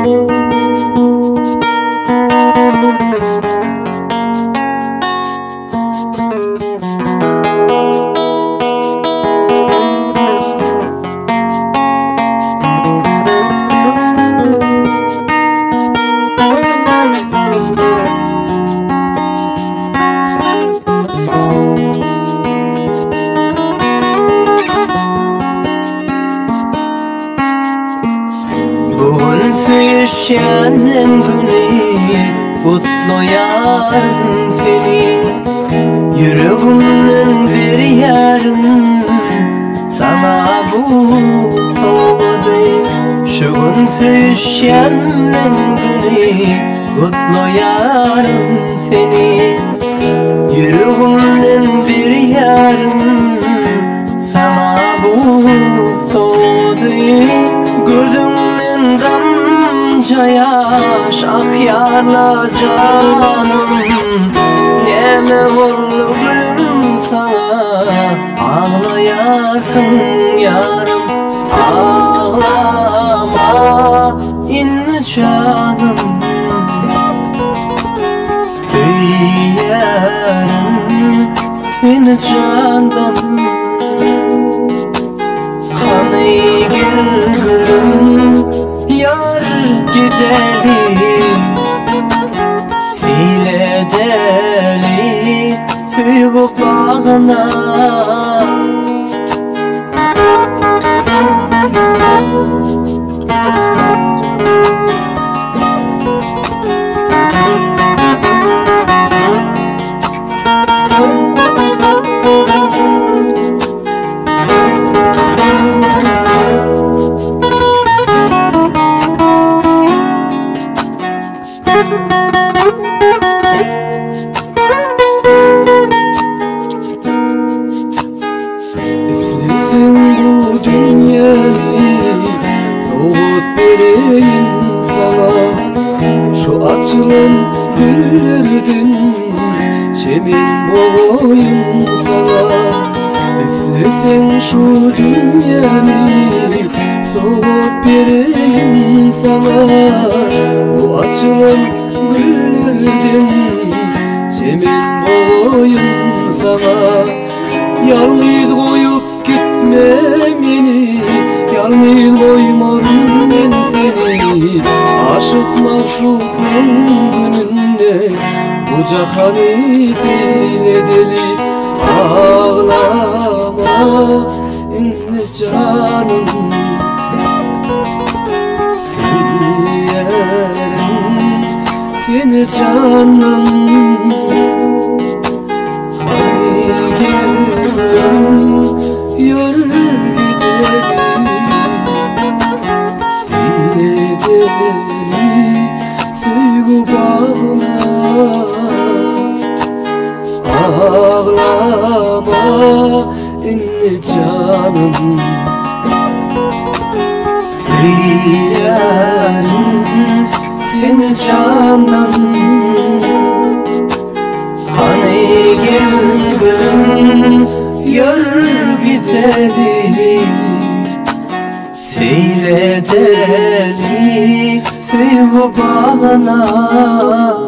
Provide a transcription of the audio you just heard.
Bugün sevişenin günü, kutlu yarın seni. Yüreğimin bir yarın sana bu soğudu. Şu gün sevişenin günü, kutlu yarın seni. Yüreğimin bir yarın sana bu soğudu. Gözümün damca yaş akyarla canım, neme oldu gülüm sana, ağlayasın yarım. Ağlama inni canım, yerim beni candan. Hani gel gülüm yar gidelim, sil edeli sevgi bağına. Üflesin bu dünyayı, soğut vereyim sana. Şu açılan güllerden çemin boyum sana. Üflesin şu dünyayı, soğut vereyim sana. Bu açılan güllerden çemin boyum sana. Yalnız koyup gitme beni, yalnız koymadım ben seni. Aşık maşukun gününde bu cahanı deli deli. Ağlama inne canım, severim seni canım. Ağlama inni canım, severim seni canım. Hani gel gülüm yürü gidelim, seyredelim sevgi bağına.